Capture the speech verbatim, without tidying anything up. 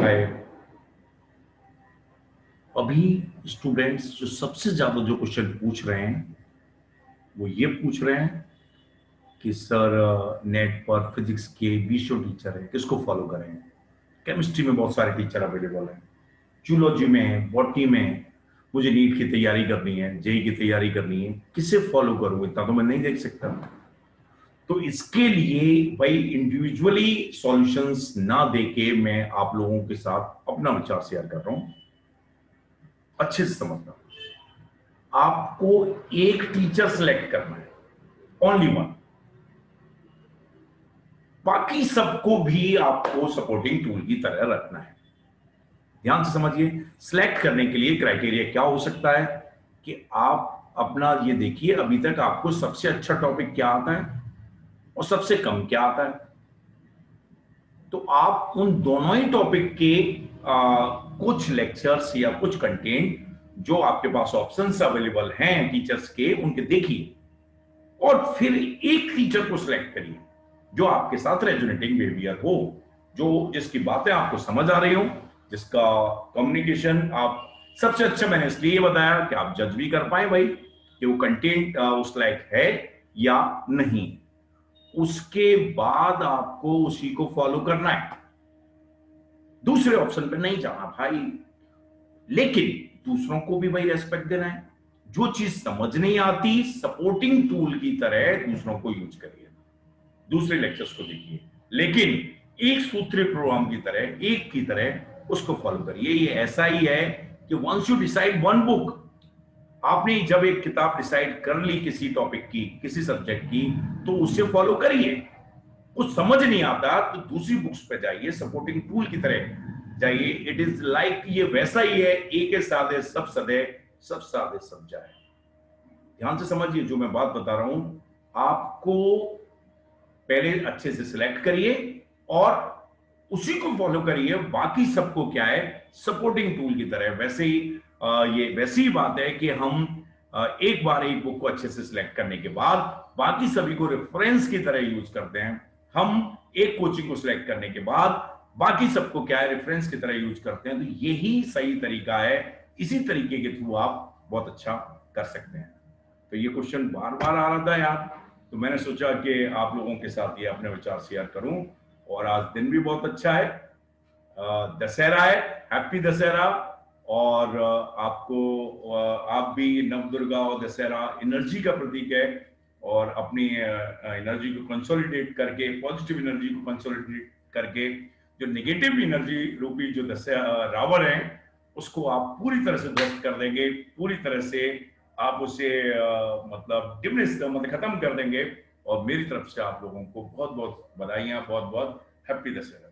है। अभी स्टूडेंट्स जो सबसे ज्यादा जो क्वेश्चन पूछ रहे हैं वो ये पूछ रहे हैं कि सर नेट पर फिजिक्स के बीस सौ टीचर है, किसको फॉलो करें। केमिस्ट्री में बहुत सारे टीचर अवेलेबल हैं, जूलॉजी में, बॉटनी में। मुझे नीट की तैयारी करनी है, जेई की तैयारी करनी है, किसे फॉलो करूं, इतना तो मैं नहीं देख सकता। तो इसके लिए भाई इंडिविजुअली सॉल्यूशंस ना देके मैं आप लोगों के साथ अपना विचार शेयर कर रहा हूं। अच्छे से समझना, आपको एक टीचर सेलेक्ट करना है, ओनली वन। बाकी सबको भी आपको सपोर्टिंग टूल की तरह रखना है। ध्यान से समझिए, सिलेक्ट करने के लिए क्राइटेरिया क्या हो सकता है कि आप अपना ये देखिए अभी तक आपको सबसे अच्छा टॉपिक क्या आता है और सबसे कम क्या आता है। तो आप उन दोनों ही टॉपिक के आ, कुछ लेक्चर्स या कुछ कंटेंट जो आपके पास ऑप्शंस अवेलेबल हैं टीचर्स के, उनके देखिए और फिर एक टीचर को सिलेक्ट करिए जो आपके साथ रेजोनेटिंग बिहेवियर हो, जो जिसकी बातें आपको समझ आ रही हो, जिसका कम्युनिकेशन आप सबसे अच्छा। मैंने इसलिए बताया कि आप जज भी कर पाए भाई कि वो कंटेंट उस लायक है या नहीं। उसके बाद आपको उसी को फॉलो करना है, दूसरे ऑप्शन पे नहीं जाना भाई। लेकिन दूसरों को भी भाई रेस्पेक्ट देना है। जो चीज समझ नहीं आती, सपोर्टिंग टूल की तरह दूसरों को यूज करिए, दूसरे लेक्चर्स को देखिए, लेकिन एक सूत्रीय प्रोग्राम की तरह, एक की तरह उसको फॉलो करिए। ये ऐसा ही है कि once you decide one book, आपने जब एक किताब डिसाइड कर ली किसी टॉपिक की, किसी सब्जेक्ट की, तो उसे फॉलो करिए। कुछ समझ नहीं आता तो दूसरी बुक्स पे जाइए, सपोर्टिंग टूल की तरह जाइए। इट इज लाइक ये वैसा ही है, एक के सादे सब सदे, सब सादे सब जाए। ध्यान से समझिए जो मैं बात बता रहा हूं, आपको पहले अच्छे से सिलेक्ट करिए और उसी को फॉलो करिए। बाकी सबको क्या है, सपोर्टिंग टूल की तरह। वैसे ही आ, ये वैसी ही बात है कि हम आ, एक बार एक बुक को अच्छे से सिलेक्ट करने के बाद बाकी सभी को रेफरेंस की तरह यूज करते हैं। हम एक कोचिंग को सिलेक्ट करने के बाद बाकी सबको क्या है, रेफरेंस की तरह यूज करते हैं। तो यही सही तरीका है, इसी तरीके के थ्रू आप बहुत अच्छा कर सकते हैं। तो ये क्वेश्चन बार बार आ रहा था यार, तो मैंने सोचा कि आप लोगों के साथ ये अपने विचार शेयर करूं। और आज दिन भी बहुत अच्छा है, दशहरा है, हैप्पी दशहरा। और आपको, आप भी नवदुर्गा और दशहरा एनर्जी का प्रतीक है, और अपनी एनर्जी को कंसोलिडेट करके, पॉजिटिव एनर्जी को कंसोलिडेट करके, जो नेगेटिव एनर्जी रूपी जो दशहरा रावण है उसको आप पूरी तरह से ध्वस्त कर देंगे, पूरी तरह से आप उसे मतलब डिमनिश मतलब खत्म कर देंगे। और मेरी तरफ से आप लोगों को बहुत बहुत बधाइयां, बहुत बहुत हैप्पी दशहरा।